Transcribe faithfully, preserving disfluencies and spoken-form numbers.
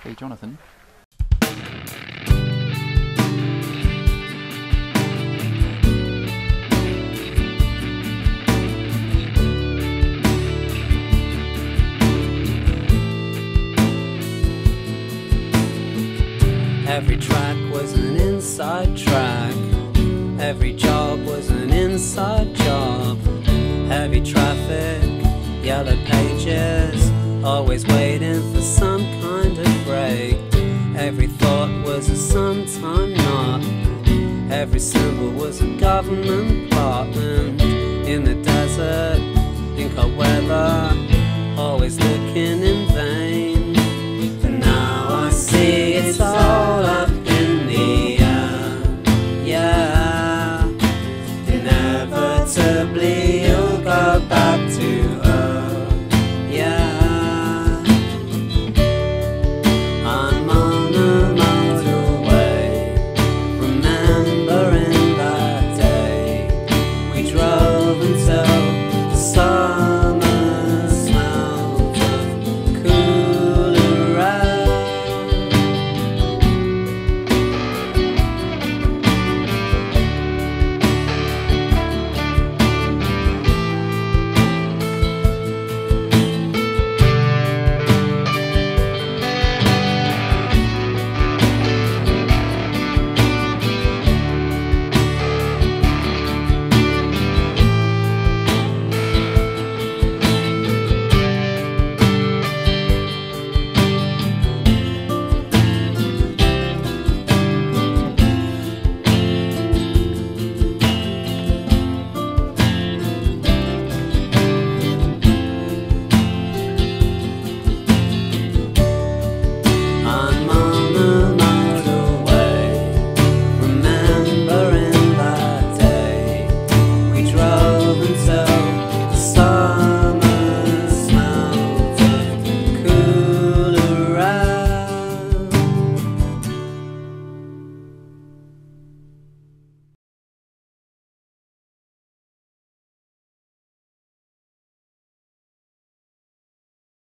Hey, Jonathan. Every track was an inside track. Every job was an inside job. Heavy traffic, yellow pages, always waiting for some kind of break. Every thought was a sometime not. Every symbol was a government plot. And in the desert